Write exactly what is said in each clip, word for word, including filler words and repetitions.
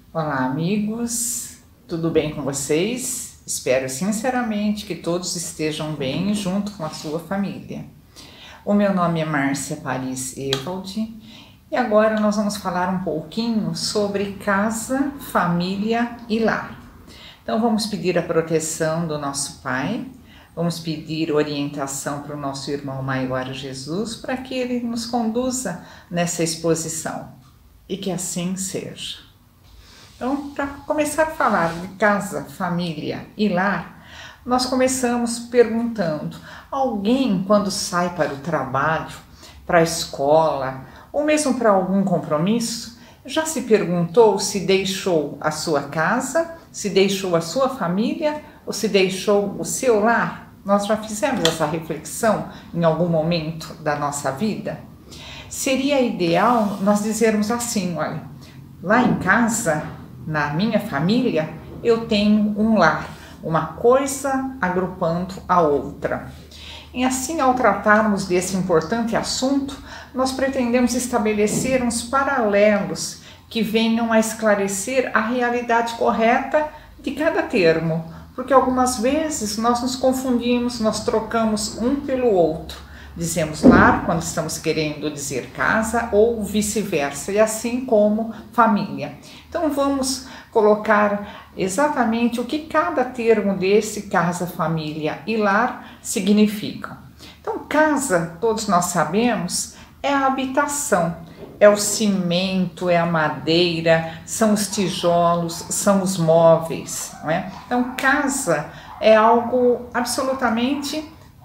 Olá, amigos, tudo bem com vocês? Espero sinceramente que todos estejam bem junto com a sua família. O meu nome é Márcia Paris Ewald e agora nós vamos falar um pouquinho sobre casa, família e lar. Então vamos pedir a proteção do nosso Pai, vamos pedir orientação para o nosso irmão maior Jesus para que ele nos conduza nessa exposição e que assim seja. Então, para começar a falar de casa, família e lar, nós começamos perguntando: alguém quando sai para o trabalho, para a escola ou mesmo para algum compromisso, já se perguntou se deixou a sua casa, se deixou a sua família ou se deixou o seu lar? Nós já fizemos essa reflexão em algum momento da nossa vida? Seria ideal nós dizermos assim: olha, lá em casa, na minha família, eu tenho um lar, uma coisa agrupando a outra. E assim, ao tratarmos desse importante assunto, nós pretendemos estabelecer uns paralelos que venham a esclarecer a realidade correta de cada termo, porque algumas vezes nós nos confundimos, nós trocamos um pelo outro. Dizemos lar quando estamos querendo dizer casa ou vice-versa, e assim como família. Então vamos colocar exatamente o que cada termo desse, casa, família e lar, significam. Então casa, todos nós sabemos, é a habitação, é o cimento, é a madeira, são os tijolos, são os móveis, não é? Então casa é algo absolutamente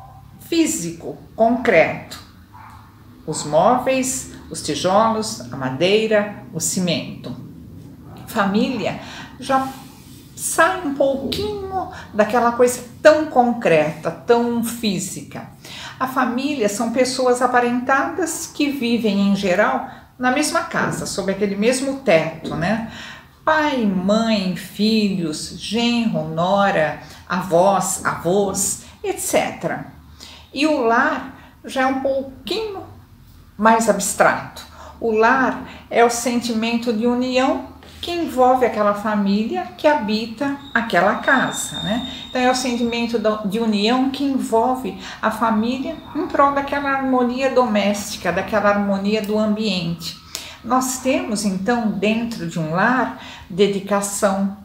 físico, concreto. Os móveis, os tijolos, a madeira, o cimento. Família já sai um pouquinho daquela coisa tão concreta, tão física. A família são pessoas aparentadas que vivem em geral na mesma casa, sob aquele mesmo teto, né? Pai, mãe, filhos, genro, nora, avós, avós, etcétera. E o lar já é um pouquinho mais abstrato. O lar é o sentimento de união que envolve aquela família que habita aquela casa, né? Então é o sentimento de união que envolve a família em prol daquela harmonia doméstica, daquela harmonia do ambiente. Nós temos então dentro de um lar dedicação,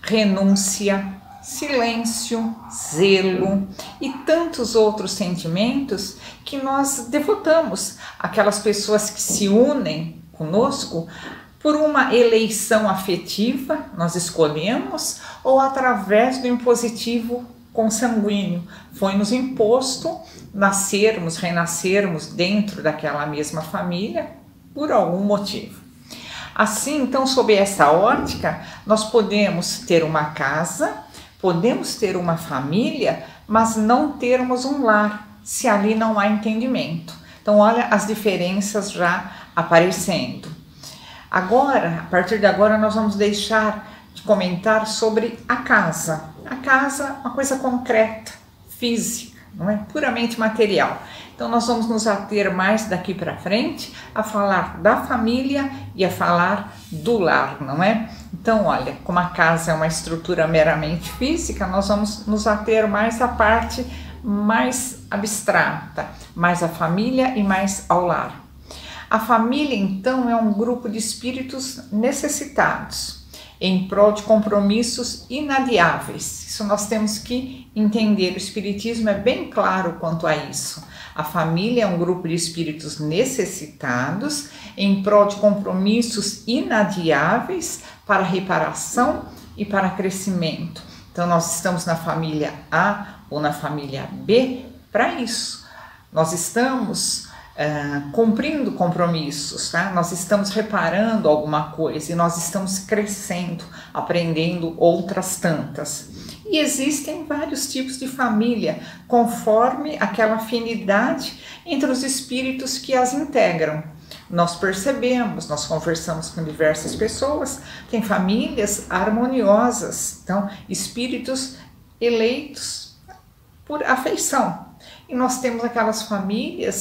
renúncia, silêncio, zelo e tantos outros sentimentos que nós devotamos àquelas pessoas que se unem conosco por uma eleição afetiva, nós escolhemos, ou através do impositivo consanguíneo. Foi-nos imposto nascermos, renascermos dentro daquela mesma família por algum motivo. Assim, então, sob essa ótica, nós podemos ter uma casa, podemos ter uma família, mas não termos um lar, se ali não há entendimento. Então, olha as diferenças já aparecendo. Agora, a partir de agora, nós vamos deixar de comentar sobre a casa. A casa é uma coisa concreta, física, não é? Puramente material. Então, nós vamos nos ater mais daqui para frente a falar da família e a falar do lar, não é? Então, olha, como a casa é uma estrutura meramente física, nós vamos nos ater mais à parte mais abstrata, mais à família e mais ao lar. A família, então, é um grupo de espíritos necessitados, em prol de compromissos inadiáveis. Isso nós temos que entender. O Espiritismo é bem claro quanto a isso. A família é um grupo de espíritos necessitados em prol de compromissos inadiáveis para reparação e para crescimento. Então, nós estamos na família A ou na família B para isso. Nós estamos uh, cumprindo compromissos, tá? Nós estamos reparando alguma coisa e nós estamos crescendo, aprendendo outras tantas. E existem vários tipos de família, conforme aquela afinidade entre os espíritos que as integram. Nós percebemos, nós conversamos com diversas pessoas, tem famílias harmoniosas, então espíritos eleitos por afeição. E nós temos aquelas famílias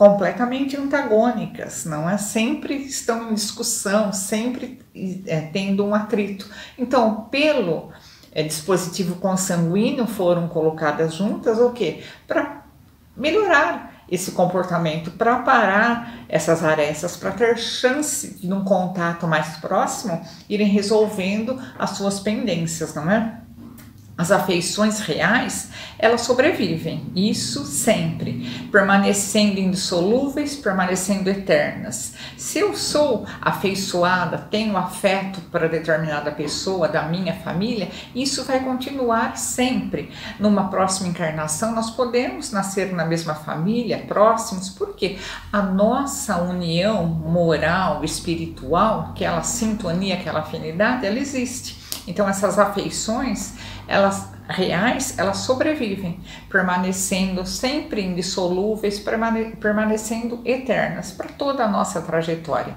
completamente antagônicas, não é? Sempre estão em discussão, sempre é, tendo um atrito. Então, pelo é, dispositivo consanguíneo foram colocadas juntas, o quê? Para melhorar esse comportamento, para parar essas arestas, para ter chance de, num contato mais próximo, irem resolvendo as suas pendências, não é? As afeições reais, elas sobrevivem, isso sempre, permanecendo indissolúveis, permanecendo eternas. Se eu sou afeiçoada, tenho afeto para determinada pessoa da minha família, isso vai continuar sempre. Numa próxima encarnação, nós podemos nascer na mesma família, próximos, porque a nossa união moral, espiritual, aquela sintonia, aquela afinidade, ela existe. Então essas afeições, elas reais, elas sobrevivem, permanecendo sempre indissolúveis, permane permanecendo eternas para toda a nossa trajetória.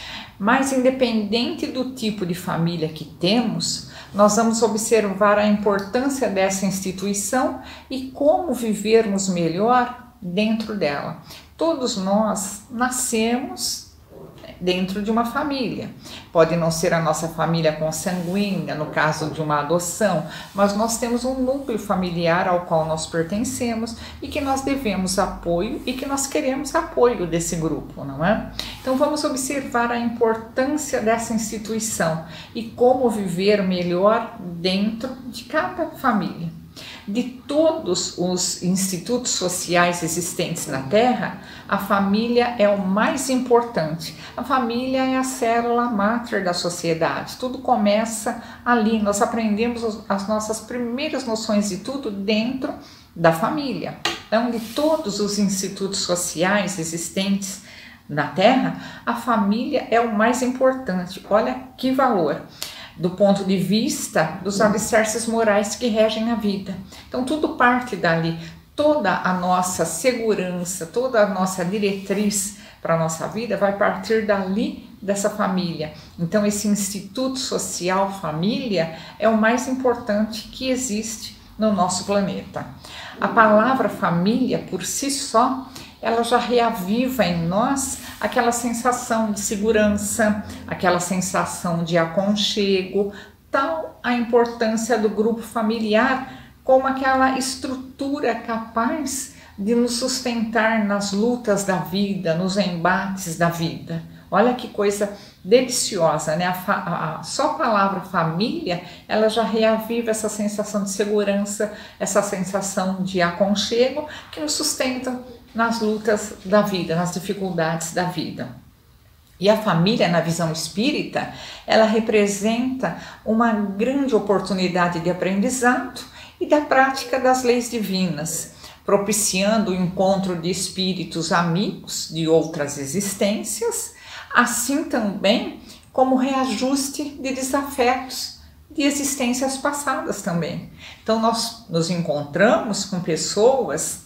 Mas independente do tipo de família que temos, nós vamos observar a importância dessa instituição e como vivermos melhor dentro dela. Todos nós nascemos dentro de uma família. Pode não ser a nossa família consanguínea, no caso de uma adoção, mas nós temos um núcleo familiar ao qual nós pertencemos e que nós devemos apoio e que nós queremos apoio desse grupo, não é? Então vamos observar a importância dessa instituição e como viver melhor dentro de cada família. De todos os institutos sociais existentes na Terra, a família é o mais importante. A família é a célula máter da sociedade. Tudo começa ali. Nós aprendemos as nossas primeiras noções de tudo dentro da família. Então, de todos os institutos sociais existentes na Terra, a família é o mais importante. Olha que valor! Do ponto de vista dos alicerces morais que regem a vida. Então tudo parte dali, toda a nossa segurança, toda a nossa diretriz para a nossa vida vai partir dali, dessa família. Então esse instituto social família é o mais importante que existe no nosso planeta. A palavra família por si só, ela já reaviva em nós aquela sensação de segurança, aquela sensação de aconchego, tal a importância do grupo familiar como aquela estrutura capaz de nos sustentar nas lutas da vida, nos embates da vida. Olha que coisa deliciosa, né? A, a, só a palavra família, ela já reaviva essa sensação de segurança, essa sensação de aconchego que nos sustenta nas lutas da vida, nas dificuldades da vida. E a família, na visão espírita, ela representa uma grande oportunidade de aprendizado e da prática das leis divinas, propiciando o encontro de espíritos amigos de outras existências, assim também como reajuste de desafetos de existências passadas também. Então nós nos encontramos com pessoas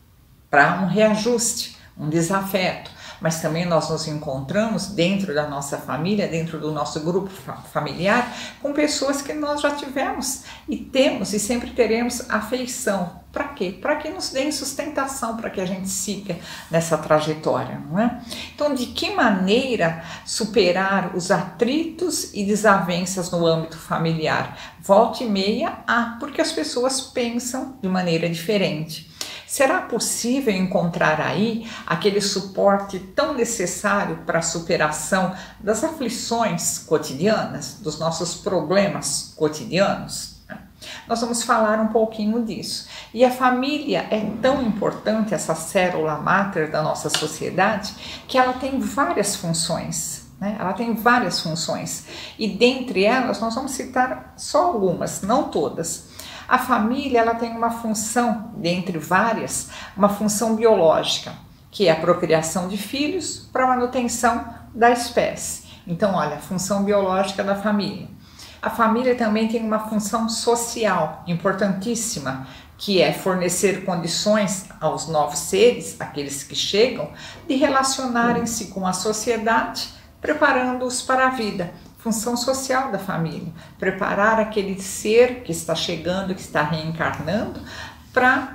para um reajuste, um desafeto, mas também nós nos encontramos dentro da nossa família, dentro do nosso grupo familiar, com pessoas que nós já tivemos e temos e sempre teremos afeição. Para quê? Para que nos deem sustentação, para que a gente siga nessa trajetória, não é? Então, de que maneira superar os atritos e desavenças no âmbito familiar? Volta e meia, ah, porque as pessoas pensam de maneira diferente. Será possível encontrar aí aquele suporte tão necessário para a superação das aflições cotidianas, dos nossos problemas cotidianos? Nós vamos falar um pouquinho disso. E a família é tão importante, essa célula máter da nossa sociedade, que ela tem várias funções. Né? Ela tem várias funções. E dentre elas, nós vamos citar só algumas, não todas. A família, ela tem uma função, dentre várias, uma função biológica, que é a procriação de filhos para a manutenção da espécie. Então, olha, a função biológica da família. A família também tem uma função social importantíssima, que é fornecer condições aos novos seres, aqueles que chegam, de relacionarem-se com a sociedade, preparando-os para a vida. Função social da família, preparar aquele ser que está chegando, que está reencarnando, para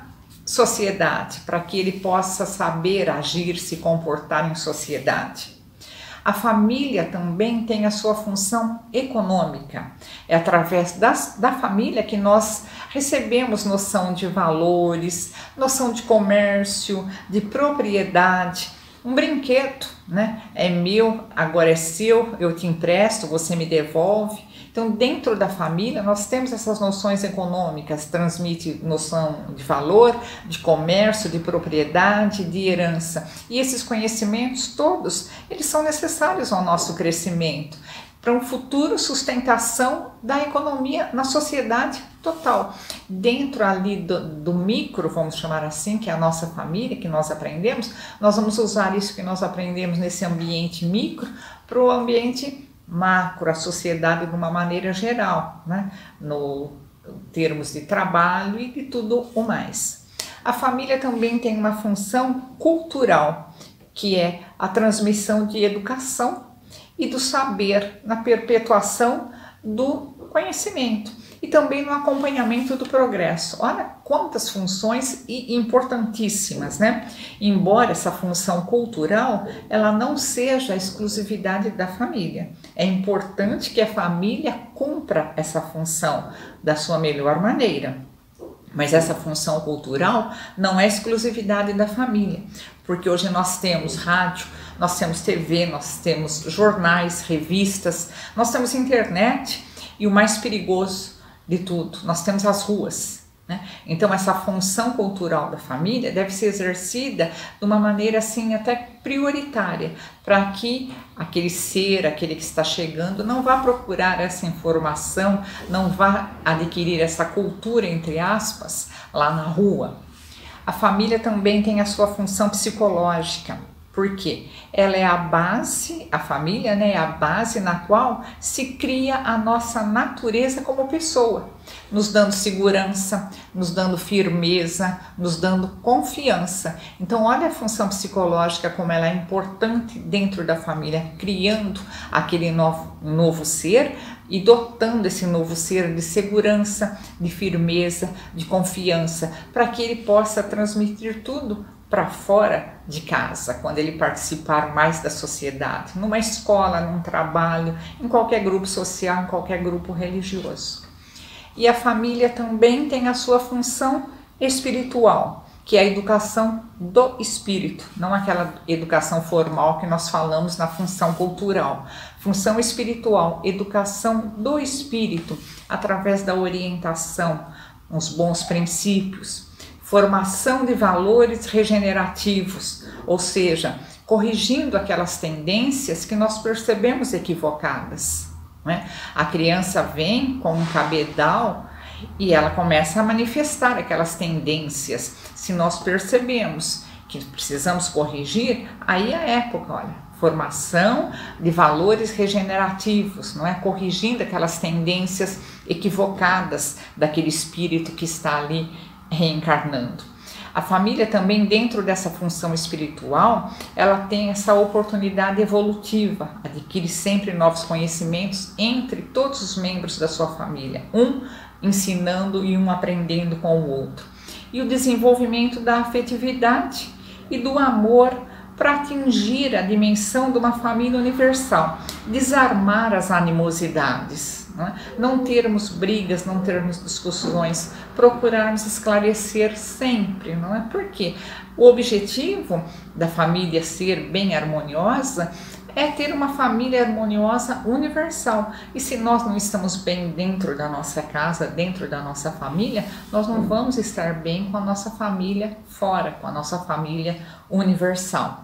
sociedade, para que ele possa saber agir, se comportar em sociedade. A família também tem a sua função econômica. É através das, da família que nós recebemos noção de valores, noção de comércio, de propriedade. Um brinquedo, né? É meu, agora é seu, eu te empresto, você me devolve. Então, dentro da família, nós temos essas noções econômicas, transmite noção de valor, de comércio, de propriedade, de herança. E esses conhecimentos todos, eles são necessários ao nosso crescimento, para um futuro sustentação da economia na sociedade total. Dentro ali do, do micro, vamos chamar assim, que é a nossa família, que nós aprendemos, nós vamos usar isso que nós aprendemos nesse ambiente micro para o ambiente macro, a sociedade de uma maneira geral, né? No termos de trabalho e de tudo o mais. A família também tem uma função cultural, que é a transmissão de educação e do saber na perpetuação do conhecimento e também no acompanhamento do progresso. Olha quantas funções e importantíssimas, né? Embora essa função cultural ela não seja a exclusividade da família, é importante que a família cumpra essa função da sua melhor maneira. Mas essa função cultural não é exclusividade da família, porque hoje nós temos rádio, nós temos T V, nós temos jornais, revistas, nós temos internet e o mais perigoso de tudo, nós temos as ruas. Né? Então essa função cultural da família deve ser exercida de uma maneira assim até prioritária, para que aquele ser, aquele que está chegando, não vá procurar essa informação, não vá adquirir essa cultura, entre aspas, lá na rua. A família também tem a sua função psicológica. Por quê? Ela é a base, a família, né, é a base na qual se cria a nossa natureza como pessoa, nos dando segurança, nos dando firmeza, nos dando confiança. Então, olha a função psicológica como ela é importante dentro da família, criando aquele novo, novo ser e dotando esse novo ser de segurança, de firmeza, de confiança, para que ele possa transmitir tudo para fora de casa, quando ele participar mais da sociedade, numa escola, num trabalho, em qualquer grupo social, em qualquer grupo religioso. E a família também tem a sua função espiritual, que é a educação do espírito, não aquela educação formal que nós falamos na função cultural. Função espiritual, educação do espírito, através da orientação, uns bons princípios, formação de valores regenerativos, ou seja, corrigindo aquelas tendências que nós percebemos equivocadas. Né? A criança vem com um cabedal e ela começa a manifestar aquelas tendências. Se nós percebemos que precisamos corrigir, aí é a época, olha, formação de valores regenerativos, não é? Corrigindo aquelas tendências equivocadas daquele espírito que está ali reencarnando. A família também, dentro dessa função espiritual, ela tem essa oportunidade evolutiva, adquire sempre novos conhecimentos entre todos os membros da sua família, um ensinando e um aprendendo com o outro. E o desenvolvimento da afetividade e do amor para atingir a dimensão de uma família universal, desarmar as animosidades. Não, é? Não termos brigas, não termos discussões, procurarmos esclarecer sempre, não é? Porque o objetivo da família ser bem harmoniosa é ter uma família harmoniosa universal. E se nós não estamos bem dentro da nossa casa, dentro da nossa família, nós não vamos estar bem com a nossa família fora, com a nossa família universal.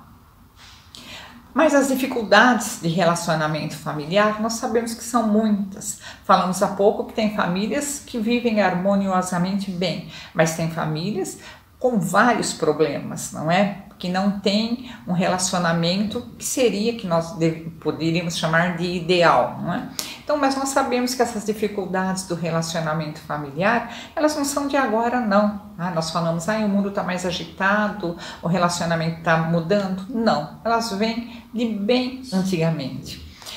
Mas as dificuldades de relacionamento familiar, nós sabemos que são muitas. Falamos há pouco que tem famílias que vivem harmoniosamente bem, mas tem famílias com vários problemas, não é? Que não tem um relacionamento que seria, que nós deve, poderíamos chamar de ideal, não é? Então, mas nós sabemos que essas dificuldades do relacionamento familiar, elas não são de agora, não. Ah, nós falamos, ah, o mundo está mais agitado, o relacionamento está mudando. Não, elas vêm de bem antigamente.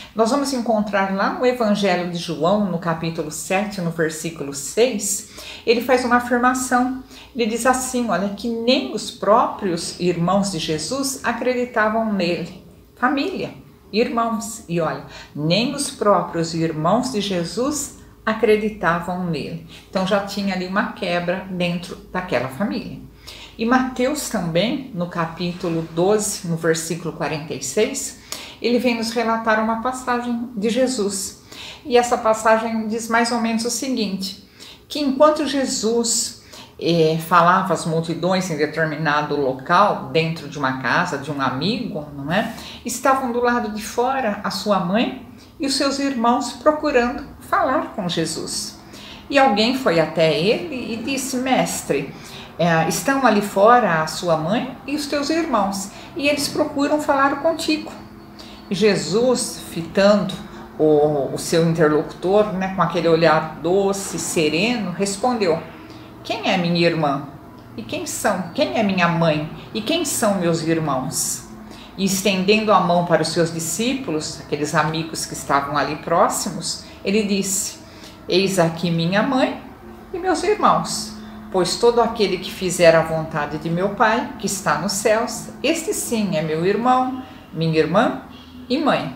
Nós vamos encontrar lá no Evangelho de João, no capítulo sete, no versículo seis, ele faz uma afirmação. Ele diz assim, olha, que nem os próprios irmãos de Jesus acreditavam nele. Família, irmãos. E olha, nem os próprios irmãos de Jesus acreditavam nele. Então já tinha ali uma quebra dentro daquela família. E Mateus também, no capítulo doze, no versículo quarenta e seis, ele vem nos relatar uma passagem de Jesus. E essa passagem diz mais ou menos o seguinte, que enquanto Jesus eh, falava às multidões em determinado local, dentro de uma casa, de um amigo, não é? Estavam do lado de fora a sua mãe e os seus irmãos procurando falar com Jesus. E alguém foi até ele e disse, mestre, é, estão ali fora a sua mãe e os teus irmãos, e eles procuram falar contigo. E Jesus, fitando o, o seu interlocutor, né, com aquele olhar doce, sereno, respondeu, quem é minha irmã? E quem são? Quem é minha mãe? E quem são meus irmãos? E estendendo a mão para os seus discípulos, aqueles amigos que estavam ali próximos, ele disse, eis aqui minha mãe e meus irmãos, pois todo aquele que fizer a vontade de meu Pai, que está nos céus, este sim é meu irmão, minha irmã e mãe.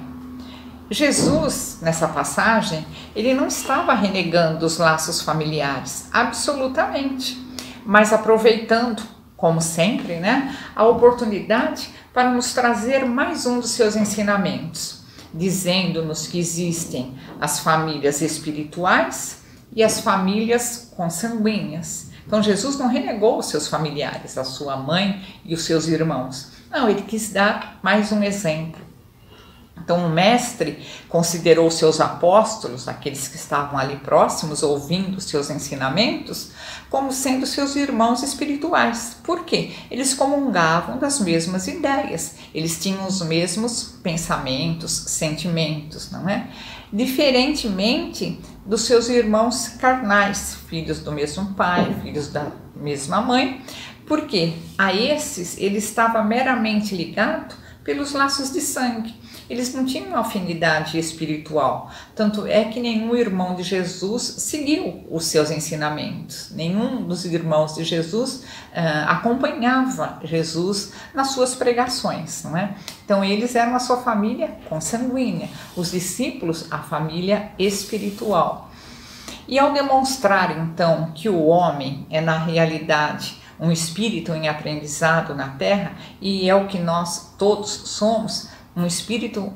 Jesus, nessa passagem, ele não estava renegando os laços familiares, absolutamente, mas aproveitando, como sempre, né, a oportunidade para nos trazer mais um dos seus ensinamentos, dizendo-nos que existem as famílias espirituais e as famílias consanguíneas. Então Jesus não renegou os seus familiares, a sua mãe e os seus irmãos. Não, ele quis dar mais um exemplo. Então o mestre considerou seus apóstolos, aqueles que estavam ali próximos, ouvindo os seus ensinamentos, como sendo seus irmãos espirituais. Por quê? Eles comungavam das mesmas ideias, eles tinham os mesmos pensamentos, sentimentos, não é? Diferentemente dos seus irmãos carnais, filhos do mesmo pai, filhos da mesma mãe, porque a esses ele estava meramente ligado pelos laços de sangue. Eles não tinham afinidade espiritual, tanto é que nenhum irmão de Jesus seguiu os seus ensinamentos, nenhum dos irmãos de Jesus uh, acompanhava Jesus nas suas pregações, não é? Então eles eram a sua família consanguínea, os discípulos a família espiritual. E ao demonstrar então que o homem é na realidade um espírito em aprendizado na terra, e é o que nós todos somos, um espírito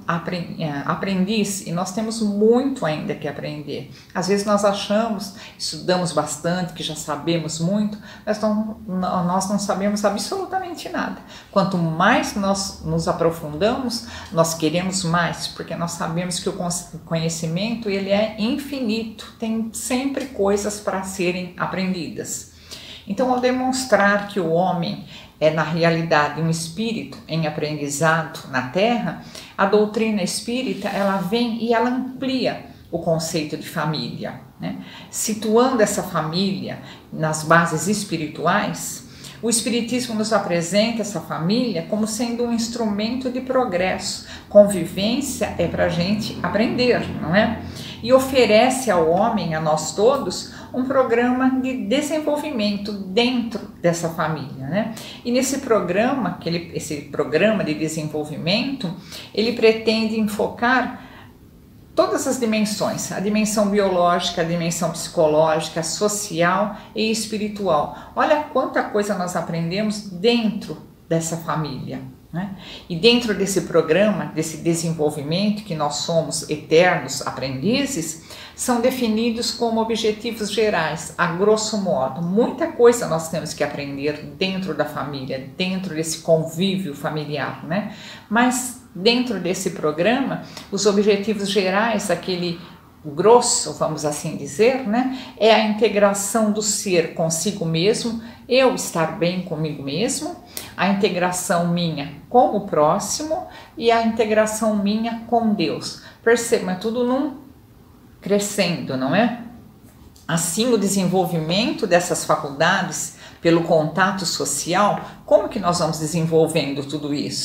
aprendiz, e nós temos muito ainda que aprender. Às vezes nós achamos, estudamos bastante, que já sabemos muito, mas não, nós não sabemos absolutamente nada. Quanto mais nós nos aprofundamos, nós queremos mais, porque nós sabemos que o conhecimento ele é infinito, tem sempre coisas para serem aprendidas. Então, ao demonstrar que o homem é, na realidade, um espírito em aprendizado na Terra, a doutrina espírita, ela vem e ela amplia o conceito de família, né? Situando essa família nas bases espirituais, o Espiritismo nos apresenta essa família como sendo um instrumento de progresso. Convivência é para a gente aprender, não é? E oferece ao homem, a nós todos, um programa de desenvolvimento dentro dessa família, né? E nesse programa, aquele, esse programa de desenvolvimento, ele pretende enfocar todas as dimensões, a dimensão biológica, a dimensão psicológica, social e espiritual. Olha quanta coisa nós aprendemos dentro dessa família, né? E dentro desse programa, desse desenvolvimento, que nós somos eternos aprendizes, são definidos como objetivos gerais, a grosso modo. Muita coisa nós temos que aprender dentro da família, dentro desse convívio familiar, né? Mas dentro desse programa, os objetivos gerais, aquele grosso, vamos assim dizer, né, é a integração do ser consigo mesmo, eu estar bem comigo mesmo, a integração minha com o próximo e a integração minha com Deus. Perceba, é tudo num crescendo, não é? Assim, o desenvolvimento dessas faculdades pelo contato social, como que nós vamos desenvolvendo tudo isso?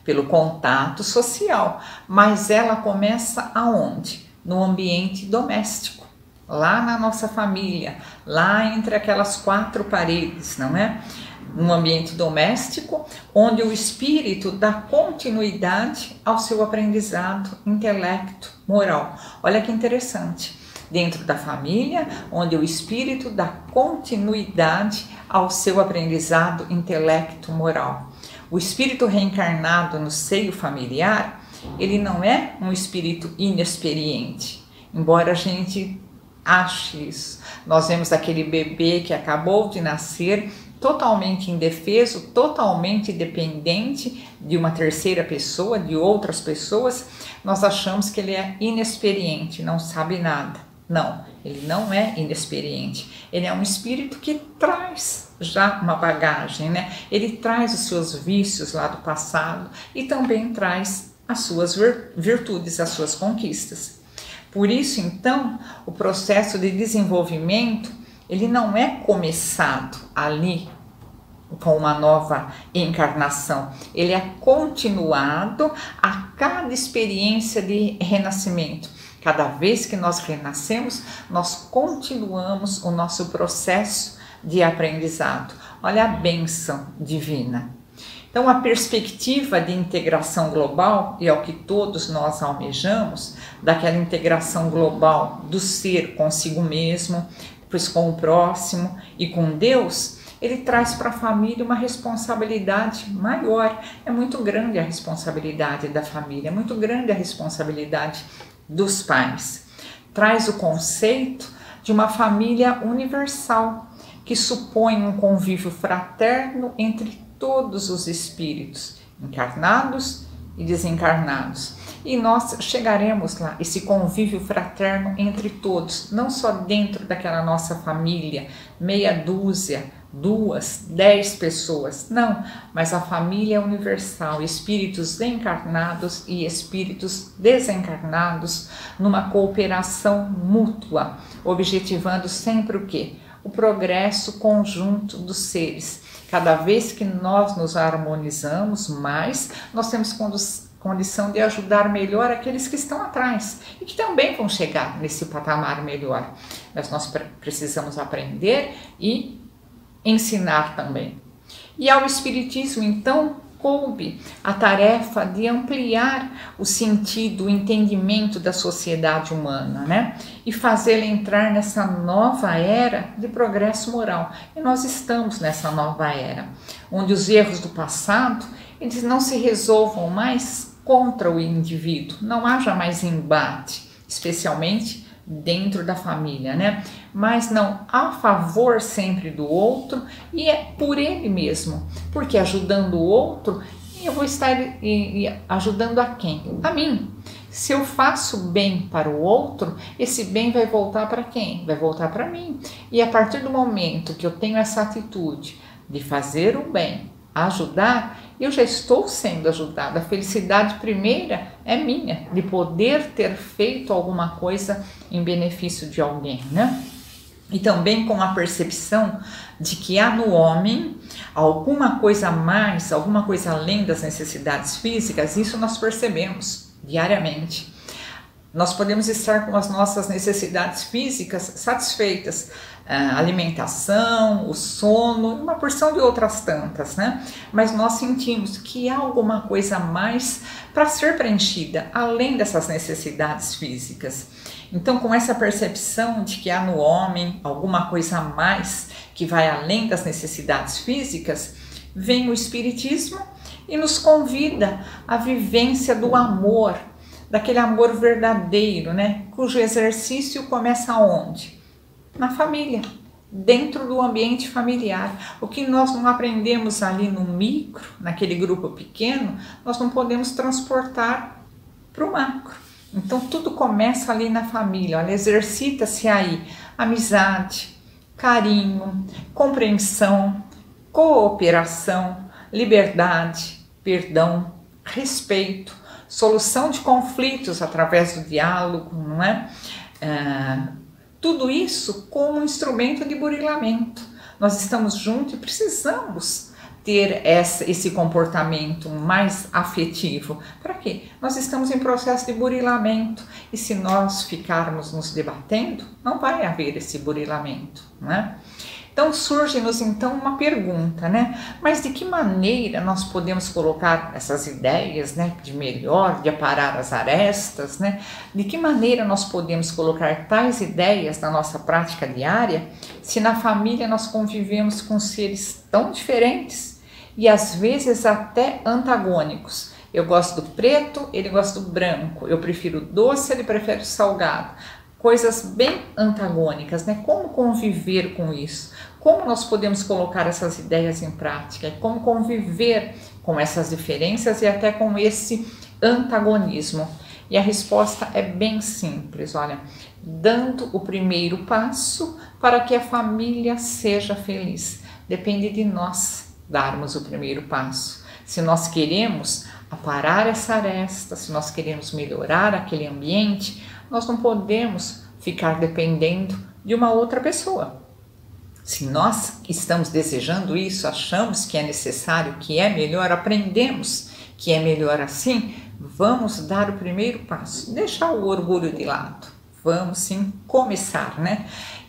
pelo contato social, mas ela começa aonde? No ambiente doméstico, lá na nossa família, lá entre aquelas quatro paredes, não é? Um ambiente doméstico, onde o espírito dá continuidade ao seu aprendizado, intelecto, moral. Olha que interessante. Dentro da família, onde o espírito dá continuidade ao seu aprendizado, intelecto, moral. O espírito reencarnado no seio familiar, ele não é um espírito inexperiente, embora a gente ache isso. Nós vemos aquele bebê que acabou de nascer, totalmente indefeso, totalmente dependente de uma terceira pessoa, de outras pessoas, nós achamos que ele é inexperiente, não sabe nada. Não, ele não é inexperiente, ele é um espírito que traz já uma bagagem, né? Ele traz os seus vícios lá do passado e também traz as suas virtudes, as suas conquistas. Por isso, então, o processo de desenvolvimento, ele não é começado ali com uma nova encarnação, ele é continuado a cada experiência de renascimento. Cada vez que nós renascemos, nós continuamos o nosso processo de aprendizado. Olha a bênção divina. Então, a perspectiva de integração global, e é o que todos nós almejamos, daquela integração global do ser consigo mesmo, pois com o próximo e com Deus, ele traz para a família uma responsabilidade maior. É muito grande a responsabilidade da família, é muito grande a responsabilidade dos pais. Traz o conceito de uma família universal, que supõe um convívio fraterno entre todos os espíritos, encarnados e desencarnados. E nós chegaremos lá, esse convívio fraterno entre todos, não só dentro daquela nossa família, meia dúzia, duas, dez pessoas, não, mas a família universal, espíritos encarnados e espíritos desencarnados, numa cooperação mútua, objetivando sempre o quê? O progresso conjunto dos seres. Cada vez que nós nos harmonizamos mais, nós temos condição de ajudar melhor aqueles que estão atrás e que também vão chegar nesse patamar melhor. Mas nós precisamos aprender e ensinar também. E ao Espiritismo, então, coube a tarefa de ampliar o sentido, o entendimento da sociedade humana, né? E fazê-la entrar nessa nova era de progresso moral. E nós estamos nessa nova era, onde os erros do passado, eles não se resolvam mais contra o indivíduo, não haja mais embate, especialmente dentro da família, né? Mas não a favor sempre do outro, e é por ele mesmo, porque ajudando o outro, eu vou estar ajudando a quem? A mim. Se eu faço bem para o outro, esse bem vai voltar para quem? Vai voltar para mim. E a partir do momento que eu tenho essa atitude de fazer o bem, ajudar, eu já estou sendo ajudada. A felicidade primeira é minha, de poder ter feito alguma coisa em benefício de alguém, né? E também com a percepção de que há no homem alguma coisa a mais, alguma coisa além das necessidades físicas. Isso nós percebemos diariamente. Nós podemos estar com as nossas necessidades físicas satisfeitas, a alimentação, o sono, uma porção de outras tantas, né? Mas nós sentimos que há alguma coisa a mais para ser preenchida, além dessas necessidades físicas. Então, com essa percepção de que há no homem alguma coisa a mais que vai além das necessidades físicas, vem o Espiritismo e nos convida à vivência do amor, daquele amor verdadeiro, né? Cujo exercício começa onde? Na família, dentro do ambiente familiar. O que nós não aprendemos ali no micro, naquele grupo pequeno, nós não podemos transportar para o macro. Então tudo começa ali na família. Olha, exercita-se aí amizade, carinho, compreensão, cooperação, liberdade, perdão, respeito, solução de conflitos através do diálogo, não é? Ah, tudo isso como um instrumento de burilamento. Nós estamos juntos e precisamos ter essa, esse comportamento mais afetivo. Para quê? Nós estamos em processo de burilamento e se nós ficarmos nos debatendo, não vai haver esse burilamento, né? Então surge-nos então uma pergunta, né? Mas de que maneira nós podemos colocar essas ideias, né, de melhor, de aparar as arestas, né? De que maneira nós podemos colocar tais ideias na nossa prática diária, se na família nós convivemos com seres tão diferentes e às vezes até antagônicos? Eu gosto do preto, ele gosta do branco, eu prefiro o doce, ele prefere o salgado. Coisas bem antagônicas, né? Como conviver com isso? Como nós podemos colocar essas ideias em prática? Como conviver com essas diferenças e até com esse antagonismo? E a resposta é bem simples, olha, dando o primeiro passo para que a família seja feliz. Depende de nós darmos o primeiro passo. Se nós queremos aparar essa aresta, se nós queremos melhorar aquele ambiente, nós não podemos ficar dependendo de uma outra pessoa. Se nós estamos desejando isso, achamos que é necessário, que é melhor, aprendemos que é melhor assim, vamos dar o primeiro passo, deixar o orgulho de lado. Vamos sim começar, né?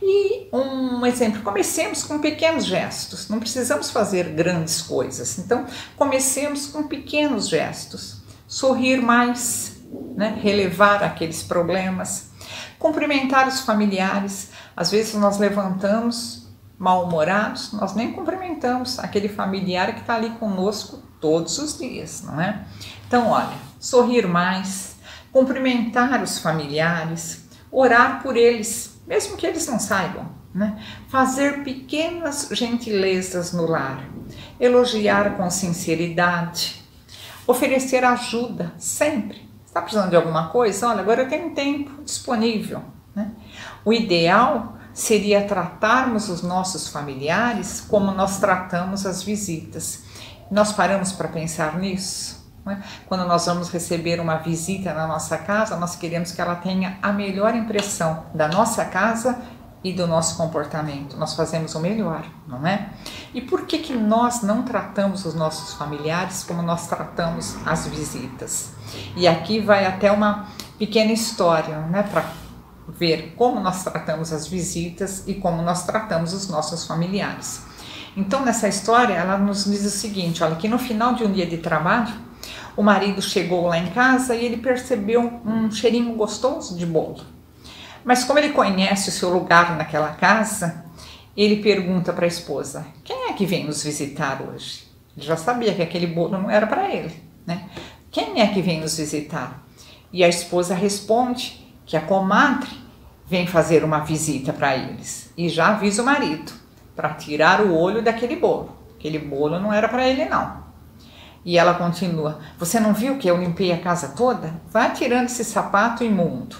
E um exemplo, comecemos com pequenos gestos, não precisamos fazer grandes coisas. Então, comecemos com pequenos gestos, sorrir mais, né? Relevar aqueles problemas, cumprimentar os familiares. Às vezes nós levantamos mal-humorados, nós nem cumprimentamos aquele familiar que está ali conosco todos os dias, não é? Então, olha, sorrir mais, cumprimentar os familiares, orar por eles, mesmo que eles não saibam, né? Fazer pequenas gentilezas no lar, elogiar com sinceridade, oferecer ajuda sempre. Está precisando de alguma coisa? Olha, agora eu tenho tempo disponível, né? O ideal seria tratarmos os nossos familiares como nós tratamos as visitas. Nós paramos para pensar nisso? Né? Quando nós vamos receber uma visita na nossa casa, nós queremos que ela tenha a melhor impressão da nossa casa e do nosso comportamento. Nós fazemos o melhor, não é? E por que que nós não tratamos os nossos familiares como nós tratamos as visitas? E aqui vai até uma pequena história, né, para ver como nós tratamos as visitas e como nós tratamos os nossos familiares. Então, nessa história, ela nos diz o seguinte, olha, que no final de um dia de trabalho, o marido chegou lá em casa e ele percebeu um cheirinho gostoso de bolo. Mas como ele conhece o seu lugar naquela casa, ele pergunta para a esposa, quem é que vem nos visitar hoje? Ele já sabia que aquele bolo não era para ele, né? Quem é que vem nos visitar? E a esposa responde que a comadre vem fazer uma visita para eles e já avisa o marido para tirar o olho daquele bolo. Aquele bolo não era para ele não. E ela continua, você não viu que eu limpei a casa toda? Vai tirando esse sapato imundo.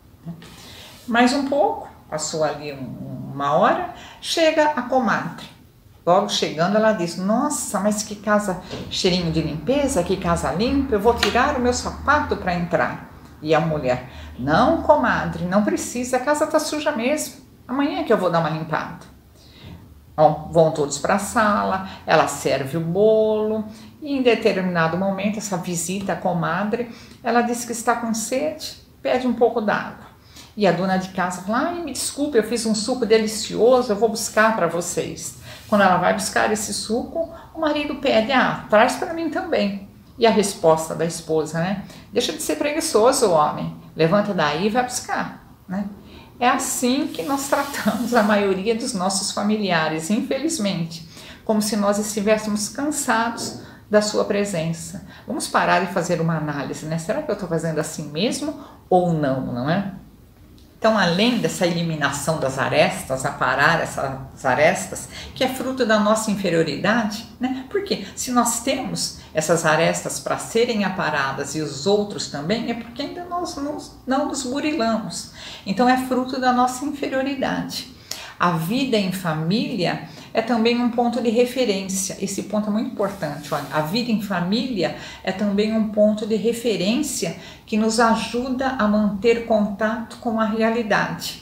Mais um pouco, passou ali um, uma hora, chega a comadre. Logo chegando ela diz, nossa, mas que casa cheirinho de limpeza, que casa limpa, eu vou tirar o meu sapato para entrar. E a mulher, não, comadre, não precisa, a casa está suja mesmo, amanhã que eu vou dar uma limpada. Bom, vão todos para a sala, ela serve o bolo e em determinado momento, essa visita à comadre, ela diz que está com sede, pede um pouco d'água. E a dona de casa fala, ai, me desculpe, eu fiz um suco delicioso, eu vou buscar para vocês. Quando ela vai buscar esse suco, o marido pede, ah, traz para mim também. E a resposta da esposa, né? Deixa de ser preguiçoso, homem. Levanta daí e vai buscar, né? É assim que nós tratamos a maioria dos nossos familiares, infelizmente. Como se nós estivéssemos cansados da sua presença. Vamos parar e fazer uma análise, né? Será que eu estou fazendo assim mesmo ou não, não é? Então, além dessa eliminação das arestas, aparar essas arestas, que é fruto da nossa inferioridade, né? Porque se nós temos essas arestas para serem aparadas e os outros também, é porque ainda nós não, não nos burilamos. Então, é fruto da nossa inferioridade. A vida em família é também um ponto de referência. Esse ponto é muito importante. Olha, a vida em família é também um ponto de referência que nos ajuda a manter contato com a realidade.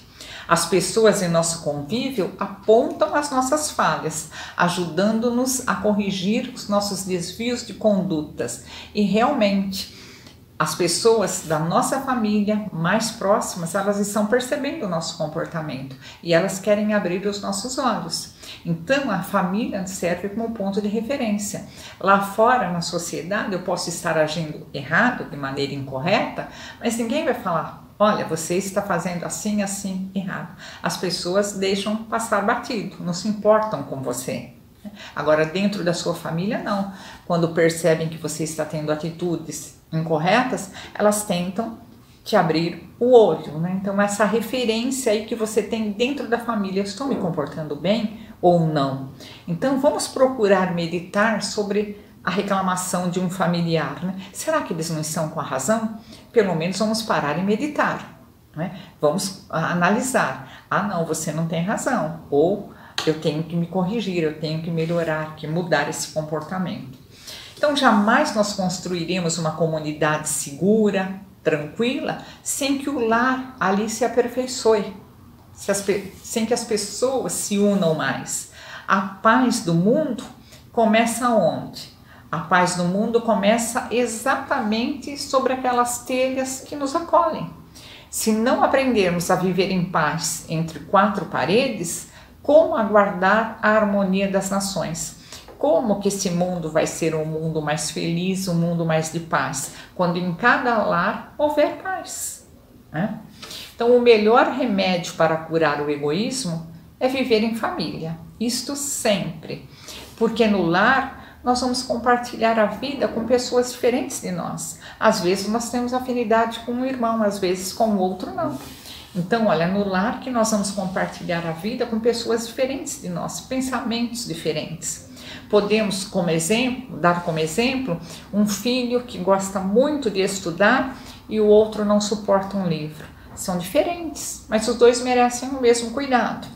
As pessoas em nosso convívio apontam as nossas falhas, ajudando-nos a corrigir os nossos desvios de condutas. E realmente, as pessoas da nossa família mais próximas, elas estão percebendo o nosso comportamento e elas querem abrir os nossos olhos. Então, a família serve como ponto de referência. Lá fora, na sociedade, eu posso estar agindo errado, de maneira incorreta, mas ninguém vai falar: olha, você está fazendo assim, assim, errado. As pessoas deixam passar batido, não se importam com você. Agora, dentro da sua família, não. Quando percebem que você está tendo atitudes incorretas, elas tentam te abrir o olho, né? Então, essa referência aí que você tem dentro da família: estou me comportando bem ou não? Então, vamos procurar meditar sobre a reclamação de um familiar, né? Será que eles não estão com a razão? Pelo menos vamos parar e meditar, né? Vamos analisar: ah, não, você não tem razão, ou eu tenho que me corrigir, eu tenho que melhorar, que mudar esse comportamento. Então, jamais nós construiremos uma comunidade segura, tranquila, sem que o lar ali se aperfeiçoe, se as, sem que as pessoas se unam mais. A paz do mundo começa onde? A paz do mundo começa exatamente sobre aquelas telhas que nos acolhem. Se não aprendermos a viver em paz entre quatro paredes, como aguardar a harmonia das nações? Como que esse mundo vai ser um mundo mais feliz, um mundo mais de paz, quando em cada lar houver paz, né? Então, o melhor remédio para curar o egoísmo é viver em família. Isto sempre. Porque no lar nós vamos compartilhar a vida com pessoas diferentes de nós. Às vezes nós temos afinidade com um irmão, às vezes com o outro não. Então, olha, no lar que nós vamos compartilhar a vida com pessoas diferentes de nós, pensamentos diferentes. Podemos, como exemplo, dar como exemplo um filho que gosta muito de estudar e o outro não suporta um livro. São diferentes, mas os dois merecem o mesmo cuidado.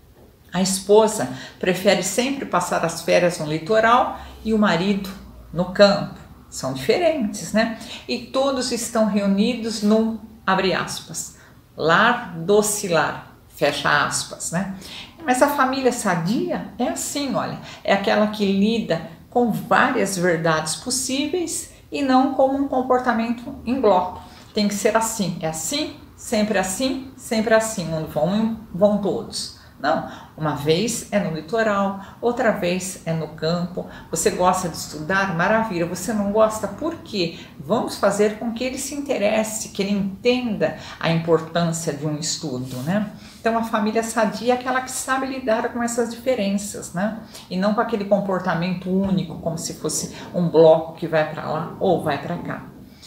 A esposa prefere sempre passar as férias no litoral e o marido no campo. São diferentes, né? E todos estão reunidos num, abre aspas, lar docilar, fecha aspas, né? Mas a família sadia é assim, olha, é aquela que lida com várias verdades possíveis e não como um comportamento em bloco. Tem que ser assim, é assim, sempre assim, sempre assim, onde vão, vão todos. Não, uma vez é no litoral, outra vez é no campo. Você gosta de estudar? Maravilha. Você não gosta? Por quê? Vamos fazer com que ele se interesse, que ele entenda a importância de um estudo, né? Então, a família sadia é aquela que sabe lidar com essas diferenças, né? E não com aquele comportamento único, como se fosse um bloco que vai para lá ou vai para cá.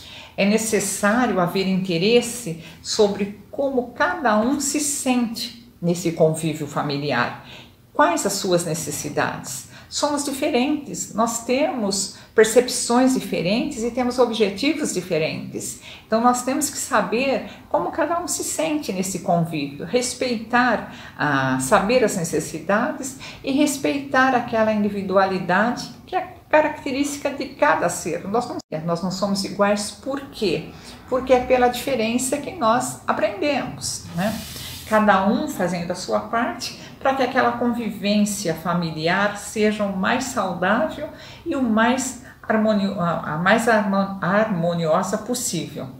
É necessário haver interesse sobre como cada um se sente nesse convívio familiar. Quais as suas necessidades? Somos diferentes, nós temos percepções diferentes e temos objetivos diferentes. Então nós temos que saber como cada um se sente nesse convívio, respeitar, ah, saber as necessidades e respeitar aquela individualidade que é característica de cada ser. Nós não, nós não somos iguais, por quê? Porque é pela diferença que nós aprendemos, né? Cada um fazendo a sua parte para que aquela convivência familiar seja o mais saudável e o mais harmonio, a mais harmoniosa possível.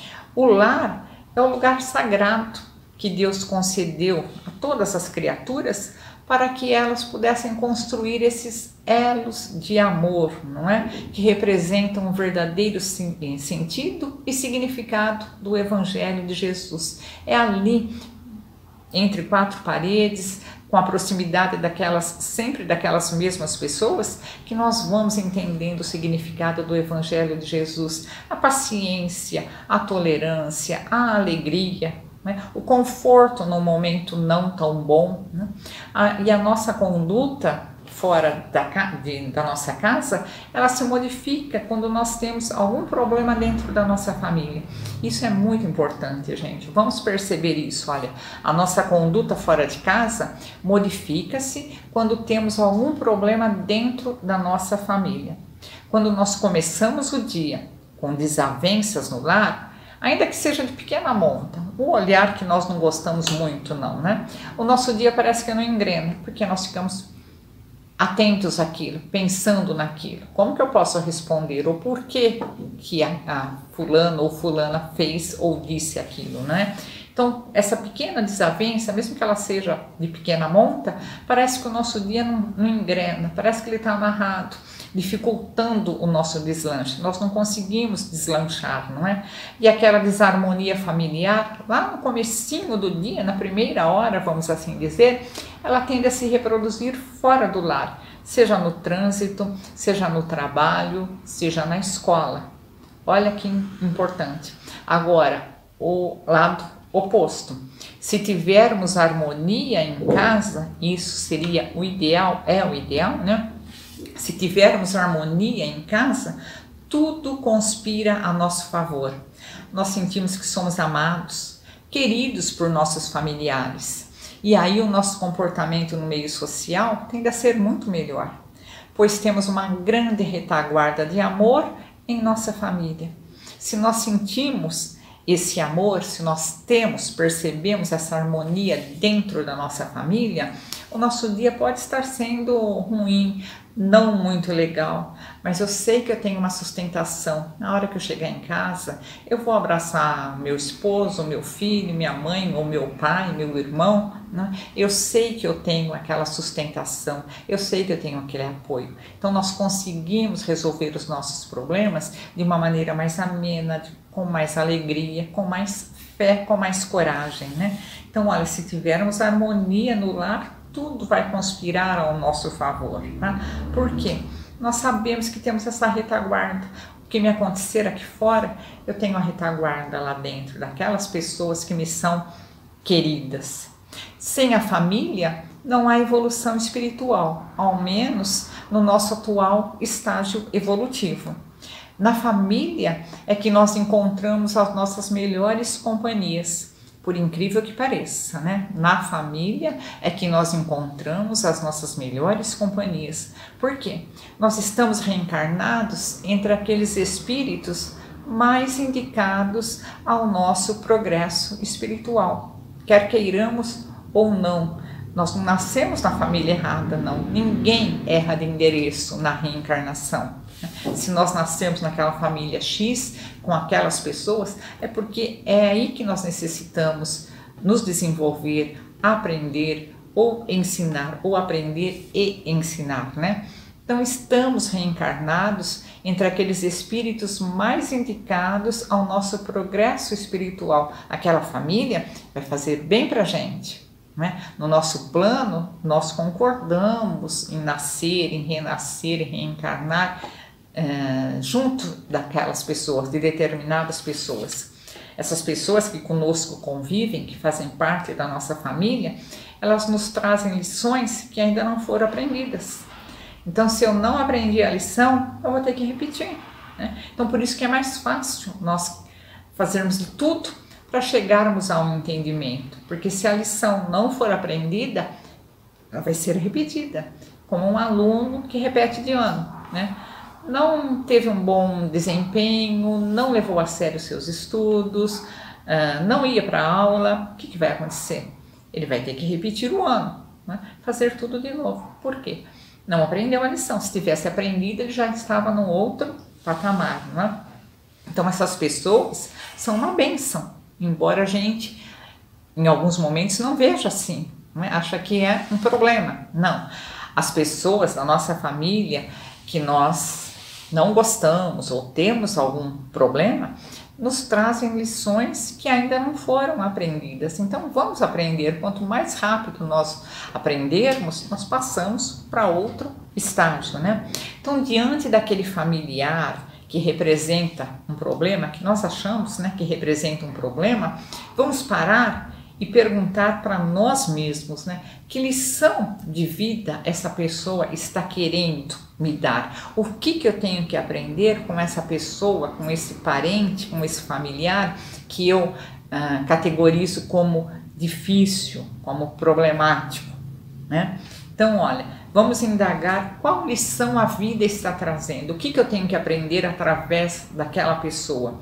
O lar é o lugar sagrado que Deus concedeu a todas as criaturas para que elas pudessem construir esses elos de amor, não é? Que representam o verdadeiro sentido e significado do Evangelho de Jesus. É ali, entre quatro paredes, com a proximidade daquelas, sempre daquelas mesmas pessoas, que nós vamos entendendo o significado do Evangelho de Jesus, a paciência, a tolerância, a alegria, né? O conforto no momento não tão bom, né? a, e a nossa conduta fora da, de, da nossa casa, ela se modifica quando nós temos algum problema dentro da nossa família. Isso é muito importante, gente. Vamos perceber isso. Olha, a nossa conduta fora de casa modifica-se quando temos algum problema dentro da nossa família. Quando nós começamos o dia com desavenças no lar, ainda que seja de pequena monta, o olhar que nós não gostamos muito não, né? O nosso dia parece que não engrena, porque nós ficamos atentos àquilo, pensando naquilo. Como que eu posso responder? Ou por que que a, a fulano ou fulana fez ou disse aquilo, né? Então, essa pequena desavença, mesmo que ela seja de pequena monta, parece que o nosso dia não, não engrena, parece que ele está amarrado, dificultando o nosso deslanche. Nós não conseguimos deslanchar, não é? E aquela desarmonia familiar, lá no comecinho do dia, na primeira hora, vamos assim dizer, ela tende a se reproduzir fora do lar, seja no trânsito, seja no trabalho, seja na escola. Olha que importante. Agora, o lado oposto. Se tivermos harmonia em casa, isso seria o ideal, é o ideal, né? Se tivermos harmonia em casa, tudo conspira a nosso favor. Nós sentimos que somos amados, queridos por nossos familiares. E aí o nosso comportamento no meio social tende a ser muito melhor, pois temos uma grande retaguarda de amor em nossa família. Se nós sentimos esse amor, se nós temos, percebemos essa harmonia dentro da nossa família, o nosso dia pode estar sendo ruim, não muito legal, mas eu sei que eu tenho uma sustentação. Na hora que eu chegar em casa, eu vou abraçar meu esposo, meu filho, minha mãe, ou meu pai, meu irmão, né? Eu sei que eu tenho aquela sustentação, eu sei que eu tenho aquele apoio. Então nós conseguimos resolver os nossos problemas de uma maneira mais amena, com mais alegria, com mais fé, com mais coragem, né? Então, olha, se tivermos harmonia no lar, tudo vai conspirar ao nosso favor, tá? Por quê? Nós sabemos que temos essa retaguarda. O que me acontecer aqui fora, eu tenho a retaguarda lá dentro, daquelas pessoas que me são queridas. Sem a família, não há evolução espiritual, ao menos no nosso atual estágio evolutivo. Na família é que nós encontramos as nossas melhores companhias, por incrível que pareça, né? Na família é que nós encontramos as nossas melhores companhias. Por quê? Nós estamos reencarnados entre aqueles espíritos mais indicados ao nosso progresso espiritual, quer queiramos ou não. Nós não nascemos na família errada, não. Ninguém erra de endereço na reencarnação. Se nós nascemos naquela família X, com aquelas pessoas, é porque é aí que nós necessitamos nos desenvolver, aprender ou ensinar, ou aprender e ensinar, né? Então estamos reencarnados entre aqueles espíritos mais indicados ao nosso progresso espiritual. Aquela família vai fazer bem pra gente. Né? No nosso plano, nós concordamos em nascer, em renascer, em reencarnar é, junto daquelas pessoas, de determinadas pessoas. Essas pessoas que conosco convivem, que fazem parte da nossa família, elas nos trazem lições que ainda não foram aprendidas. Então, se eu não aprendi a lição, eu vou ter que repetir. Né? Então, por isso que é mais fácil nós fazermos de tudo para chegarmos a um entendimento, porque se a lição não for aprendida, ela vai ser repetida, como um aluno que repete de ano, né? Não teve um bom desempenho, não levou a sério seus estudos, não ia para a aula, o que, que vai acontecer? Ele vai ter que repetir o ano, né? Fazer tudo de novo. Por quê? Não aprendeu a lição. Se tivesse aprendido, ele já estava num outro patamar, né? Então essas pessoas são uma bênção, embora a gente, em alguns momentos, não veja assim, né? Acha que é um problema. Não. As pessoas da nossa família que nós não gostamos ou temos algum problema, nos trazem lições que ainda não foram aprendidas. Então vamos aprender. Quanto mais rápido nós aprendermos, nós passamos para outro estágio, né? Então, diante daquele familiar que representa um problema, que nós achamos, né, que representa um problema, vamos parar e perguntar para nós mesmos, né, que lição de vida essa pessoa está querendo me dar? O que que eu tenho que aprender com essa pessoa, com esse parente, com esse familiar que eu ah, categorizo como difícil, como problemático, né? Então, olha, vamos indagar qual lição a vida está trazendo, o que que eu tenho que aprender através daquela pessoa.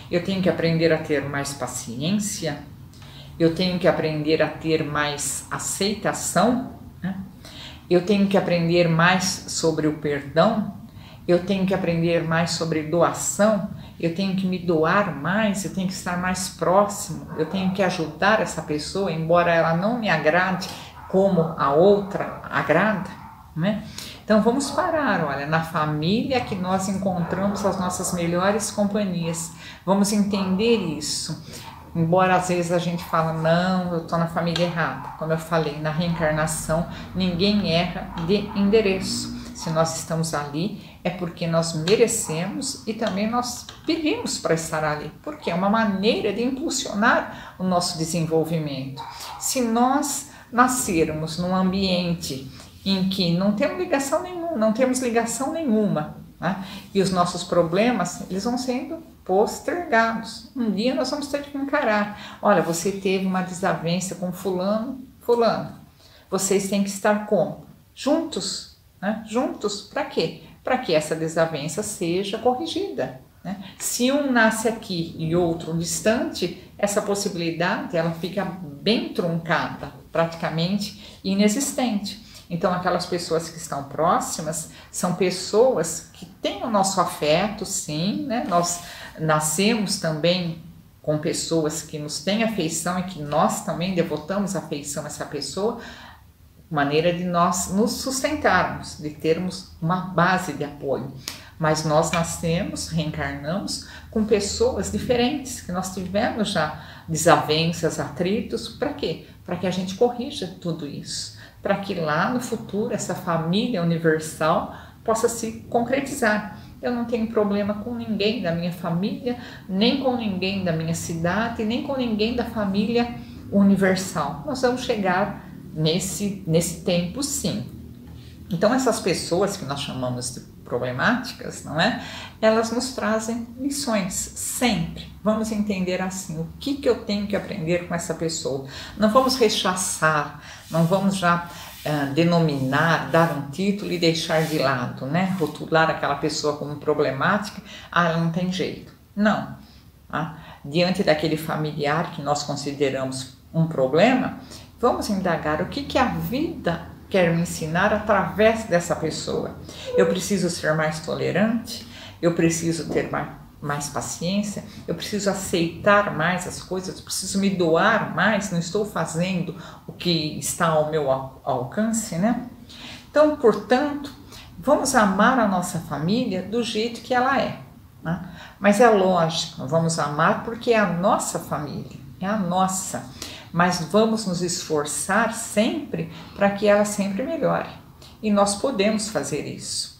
Eu tenho que aprender a ter mais paciência, eu tenho que aprender a ter mais aceitação, né? Eu tenho que aprender mais sobre o perdão, eu tenho que aprender mais sobre doação, eu tenho que me doar mais, eu tenho que estar mais próximo, eu tenho que ajudar essa pessoa, embora ela não me agrade como a outra agrada, né? Então vamos parar, olha, na família que nós encontramos as nossas melhores companhias, vamos entender isso. Embora às vezes a gente fala, não, eu estou na família errada. Como eu falei, na reencarnação ninguém erra de endereço. Se nós estamos ali é porque nós merecemos e também nós pedimos para estar ali, porque é uma maneira de impulsionar o nosso desenvolvimento. Se nós nascermos num ambiente em que não temos ligação nenhuma, não temos ligação nenhuma, né? E os nossos problemas, eles vão sendo postergados. Um dia nós vamos ter que encarar. Olha, você teve uma desavença com fulano, fulano. Vocês têm que estar como? Juntos, né? Juntos, para quê? Para que essa desavença seja corrigida, né? Se um nasce aqui e outro distante, essa possibilidade ela fica bem truncada, praticamente inexistente. Então, aquelas pessoas que estão próximas são pessoas que têm o nosso afeto, sim, né? Nós nascemos também com pessoas que nos têm afeição e que nós também devotamos afeição a essa pessoa, maneira de nós nos sustentarmos, de termos uma base de apoio. Mas nós nascemos, reencarnamos com pessoas diferentes, que nós tivemos já desavenças, atritos, para quê? Para que a gente corrija tudo isso. Para que lá no futuro essa família universal possa se concretizar. Eu não tenho problema com ninguém da minha família, nem com ninguém da minha cidade, nem com ninguém da família universal. Nós vamos chegar nesse, nesse tempo, sim. Então essas pessoas que nós chamamos de problemáticas, não é? Elas nos trazem lições, sempre. Vamos entender assim, o que, que eu tenho que aprender com essa pessoa. Não vamos rechaçar, não vamos já uh, denominar, dar um título e deixar de lado, né? Rotular aquela pessoa como problemática, ah, ela não tem jeito. Não. Tá? Diante daquele familiar que nós consideramos um problema, vamos indagar o que, que a vida quer me ensinar através dessa pessoa. Eu preciso ser mais tolerante, eu preciso ter mais, mais paciência, eu preciso aceitar mais as coisas, eu preciso me doar mais, não estou fazendo o que está ao meu al- alcance, né? Então, portanto, vamos amar a nossa família do jeito que ela é, né? Mas é lógico, vamos amar porque é a nossa família, é a nossa. Mas vamos nos esforçar sempre para que ela sempre melhore. E nós podemos fazer isso.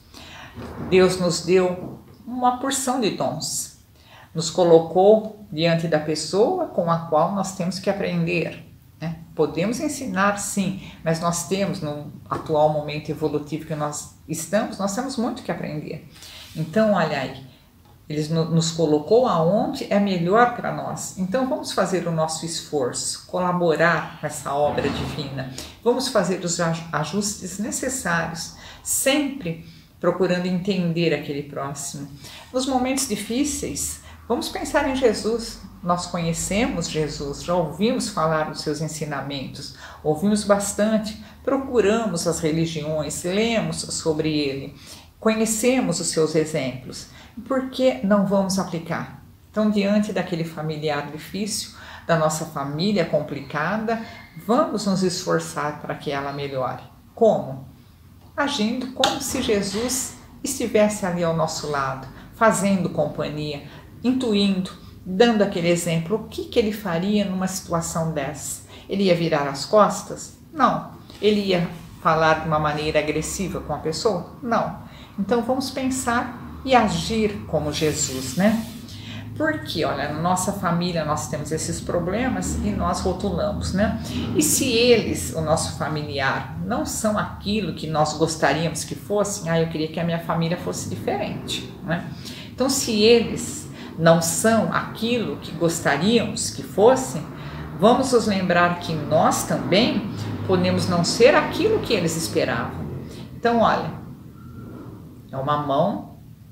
Deus nos deu uma porção de dons. Nos colocou diante da pessoa com a qual nós temos que aprender, né? Podemos ensinar, sim, mas nós temos, no atual momento evolutivo que nós estamos, nós temos muito que aprender. Então, olha aí. Ele nos colocou aonde é melhor para nós. Então vamos fazer o nosso esforço, colaborar com essa obra divina. Vamos fazer os ajustes necessários, sempre procurando entender aquele próximo. Nos momentos difíceis, vamos pensar em Jesus. Nós conhecemos Jesus, já ouvimos falar dos seus ensinamentos, ouvimos bastante, procuramos as religiões, lemos sobre ele, conhecemos os seus exemplos. Por que não vamos aplicar? Então, diante daquele familiar difícil, da nossa família complicada, vamos nos esforçar para que ela melhore. Como? Agindo como se Jesus estivesse ali ao nosso lado, fazendo companhia, intuindo, dando aquele exemplo. O que, que ele faria numa situação dessa? Ele ia virar as costas? Não. Ele ia falar de uma maneira agressiva com a pessoa? Não. Então, vamos pensar e agir como Jesus, né? Porque, olha, na nossa família nós temos esses problemas e nós rotulamos, né? E se eles, o nosso familiar, não são aquilo que nós gostaríamos que fossem, ah, eu queria que a minha família fosse diferente, né? Então, se eles não são aquilo que gostaríamos que fossem, vamos nos lembrar que nós também podemos não ser aquilo que eles esperavam. Então, olha, é uma mão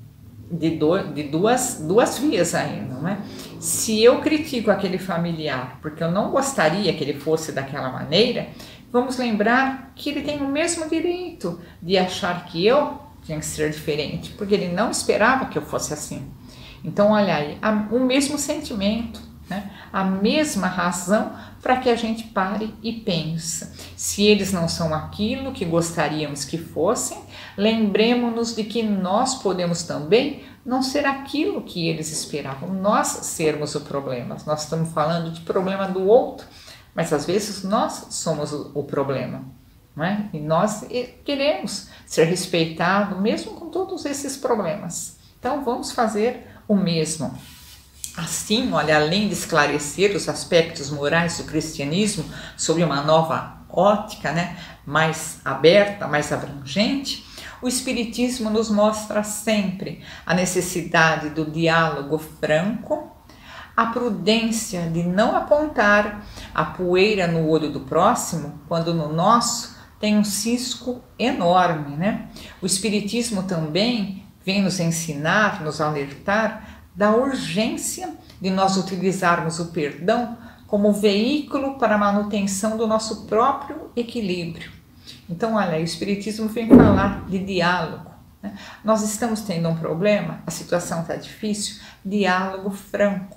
de, do, de duas, duas vias aí, não é? Se eu critico aquele familiar porque eu não gostaria que ele fosse daquela maneira, vamos lembrar que ele tem o mesmo direito de achar que eu tinha que ser diferente, porque ele não esperava que eu fosse assim. Então, olha aí, o mesmo sentimento, né? A mesma razão para que a gente pare e pense. Se eles não são aquilo que gostaríamos que fossem, lembremos-nos de que nós podemos também não ser aquilo que eles esperavam, nós sermos o problema. Nós estamos falando de problema do outro, mas às vezes nós somos o, o problema, não é? E nós queremos ser respeitados mesmo com todos esses problemas. Então vamos fazer o mesmo. Assim, olha, além de esclarecer os aspectos morais do cristianismo sob uma nova ótica, né, mais aberta, mais abrangente, o Espiritismo nos mostra sempre a necessidade do diálogo franco, a prudência de não apontar a poeira no olho do próximo, quando no nosso tem um cisco enorme, né? O Espiritismo também vem nos ensinar, nos alertar da urgência de nós utilizarmos o perdão como veículo para a manutenção do nosso próprio equilíbrio. Então, olha, o Espiritismo vem falar de diálogo, né? Nós estamos tendo um problema, a situação está difícil, diálogo franco.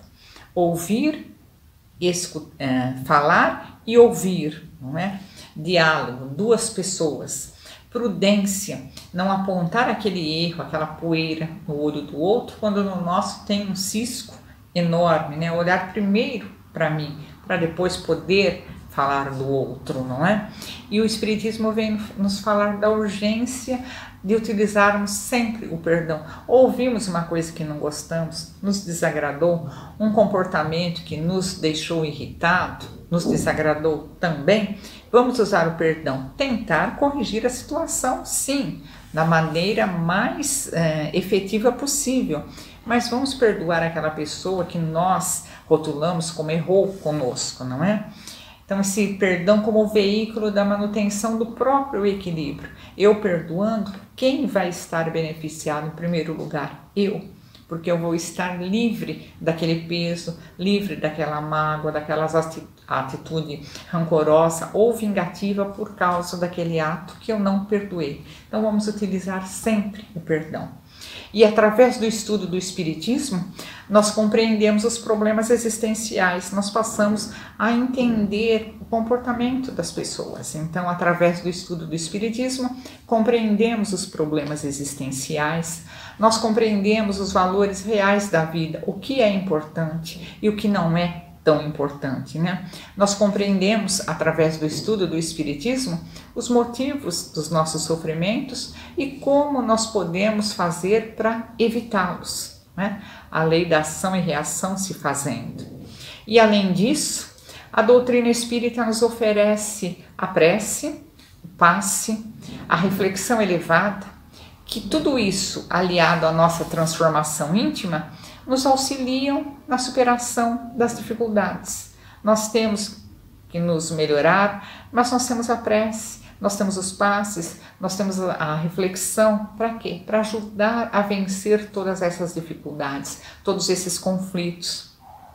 Ouvir, escutar, é, falar e ouvir, não é? Diálogo, duas pessoas. Prudência, não apontar aquele erro, aquela poeira no olho do outro, quando no nosso tem um cisco enorme, né? Olhar primeiro para mim, para depois poder falar do outro, não é? E o Espiritismo vem nos falar da urgência de utilizarmos sempre o perdão. Ouvimos uma coisa que não gostamos, nos desagradou, um comportamento que nos deixou irritado, nos desagradou também, vamos usar o perdão, tentar corrigir a situação, sim, da maneira mais é, efetiva possível, mas vamos perdoar aquela pessoa que nós rotulamos como errou conosco, não é? Então, esse perdão como veículo da manutenção do próprio equilíbrio. Eu perdoando, quem vai estar beneficiado em primeiro lugar? Eu, porque eu vou estar livre daquele peso, livre daquela mágoa, daquelas atitude rancorosa ou vingativa por causa daquele ato que eu não perdoei. Então, vamos utilizar sempre o perdão. E através do estudo do Espiritismo, nós compreendemos os problemas existenciais, nós passamos a entender o comportamento das pessoas. Então, através do estudo do Espiritismo, compreendemos os problemas existenciais, nós compreendemos os valores reais da vida, o que é importante e o que não é tão importante, né? Nós compreendemos, através do estudo do Espiritismo, os motivos dos nossos sofrimentos e como nós podemos fazer para evitá-los, né? A lei da ação e reação se fazendo. E além disso, a doutrina espírita nos oferece a prece, o passe, a reflexão elevada, que tudo isso, aliado à nossa transformação íntima, nos auxiliam na superação das dificuldades. Nós temos que nos melhorar, mas nós temos a prece, nós temos os passes, nós temos a reflexão. Para quê? Para ajudar a vencer todas essas dificuldades, todos esses conflitos.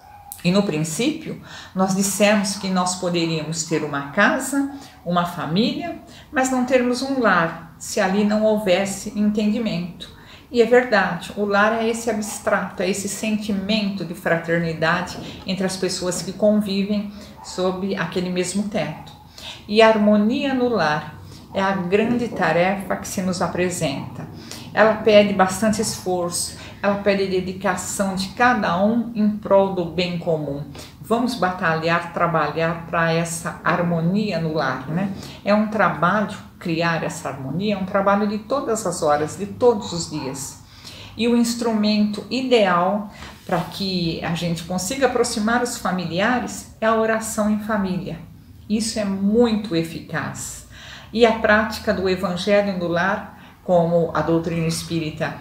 E no princípio, nós dissemos que nós poderíamos ter uma casa, uma família, mas não termos um lar, se ali não houvesse entendimento. E é verdade, o lar é esse abstrato, é esse sentimento de fraternidade entre as pessoas que convivem sob aquele mesmo teto. E a harmonia no lar é a grande tarefa que se nos apresenta. Ela pede bastante esforço, ela pede dedicação de cada um em prol do bem comum. Vamos batalhar, trabalhar para essa harmonia no lar, né? É um trabalho, criar essa harmonia, é um trabalho de todas as horas, de todos os dias. E o instrumento ideal para que a gente consiga aproximar os familiares é a oração em família. Isso é muito eficaz. E a prática do Evangelho no lar, como a doutrina espírita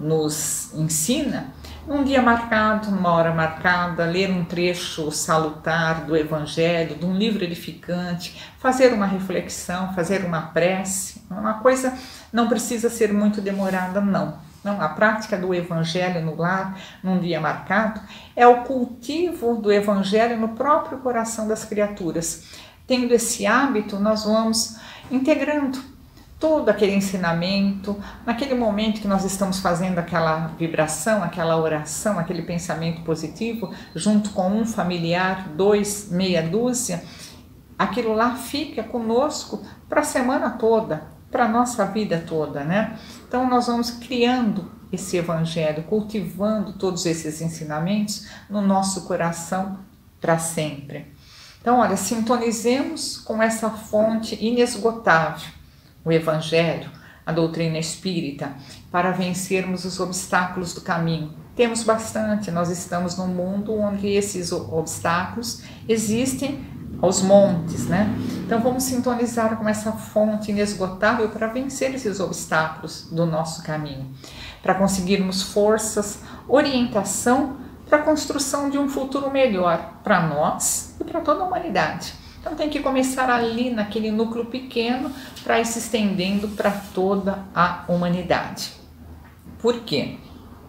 nos ensina, num dia marcado, numa hora marcada, ler um trecho salutar do Evangelho, de um livro edificante, fazer uma reflexão, fazer uma prece. Uma coisa não precisa ser muito demorada, não. Não, a prática do Evangelho no lar, num dia marcado, é o cultivo do Evangelho no próprio coração das criaturas. Tendo esse hábito, nós vamos integrando todo aquele ensinamento, naquele momento que nós estamos fazendo aquela vibração, aquela oração, aquele pensamento positivo, junto com um familiar, dois, meia dúzia, aquilo lá fica conosco para a semana toda, para a nossa vida toda, né? Então nós vamos criando esse evangelho, cultivando todos esses ensinamentos no nosso coração para sempre. Então, olha, sintonizemos com essa fonte inesgotável, o Evangelho, a doutrina espírita, para vencermos os obstáculos do caminho. Temos bastante, nós estamos num mundo onde esses obstáculos existem aos montes, né? Então vamos sintonizar com essa fonte inesgotável para vencer esses obstáculos do nosso caminho, para conseguirmos forças, orientação para a construção de um futuro melhor para nós e para toda a humanidade. Então tem que começar ali naquele núcleo pequeno para ir se estendendo para toda a humanidade. Por quê?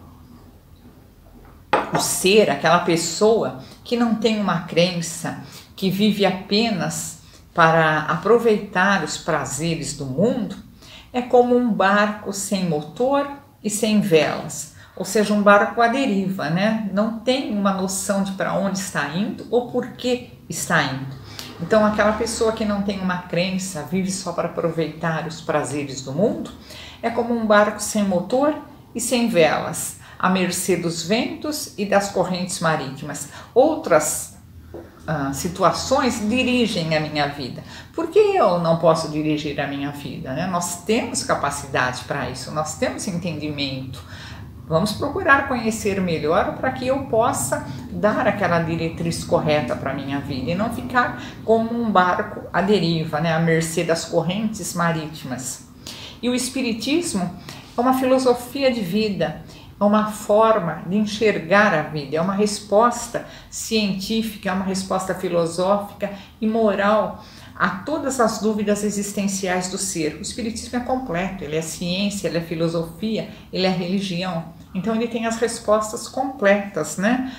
O ser, aquela pessoa que não tem uma crença, que vive apenas para aproveitar os prazeres do mundo, é como um barco sem motor e sem velas, ou seja, um barco à deriva, né? Não tem uma noção de para onde está indo ou por que está indo. Então, aquela pessoa que não tem uma crença, vive só para aproveitar os prazeres do mundo, é como um barco sem motor e sem velas, à mercê dos ventos e das correntes marítimas. Outras ah, situações dirigem a minha vida. Por que eu não posso dirigir a minha vida, né? Nós temos capacidade para isso, nós temos entendimento. Vamos procurar conhecer melhor para que eu possa dar aquela diretriz correta para a minha vida e não ficar como um barco à deriva, né, à mercê das correntes marítimas. E o Espiritismo é uma filosofia de vida, é uma forma de enxergar a vida, é uma resposta científica, é uma resposta filosófica e moral a todas as dúvidas existenciais do ser. O Espiritismo é completo, ele é ciência, ele é filosofia, ele é religião. Então ele tem as respostas completas, né,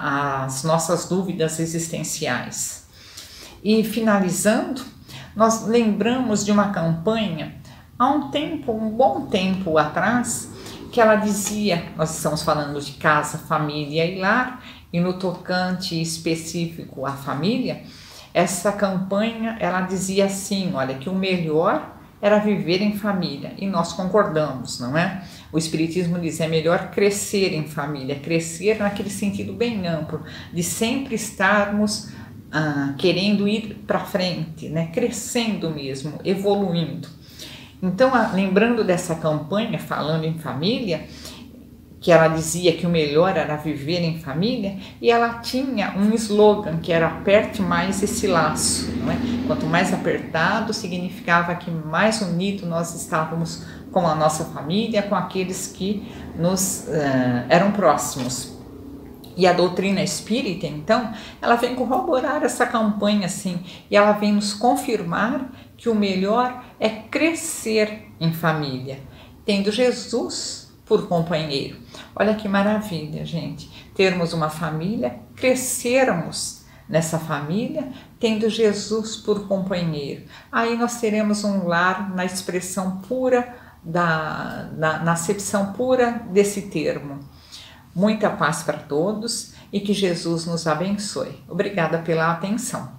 às nossas dúvidas existenciais. E finalizando, nós lembramos de uma campanha há um tempo, um bom tempo atrás, que ela dizia, nós estamos falando de casa, família e lar, e no tocante específico à família, essa campanha, ela dizia assim, olha, que o melhor era viver em família, e nós concordamos, não é? O Espiritismo diz, é melhor crescer em família, crescer naquele sentido bem amplo, de sempre estarmos ah, querendo ir para frente, né? Crescendo mesmo, evoluindo. Então, lembrando dessa campanha, falando em família, que ela dizia que o melhor era viver em família, e ela tinha um slogan que era aperte mais esse laço, não é? Quanto mais apertado, significava que mais unido nós estávamos com a nossa família, com aqueles que nos uh, eram próximos. E a doutrina espírita, então, ela vem corroborar essa campanha, assim, e ela vem nos confirmar que o melhor é crescer em família, tendo Jesus por companheiro. Olha que maravilha, gente, termos uma família, crescermos nessa família, tendo Jesus por companheiro. Aí nós teremos um lar na expressão pura, da, na, na acepção pura desse termo. Muita paz para todos e que Jesus nos abençoe. Obrigada pela atenção.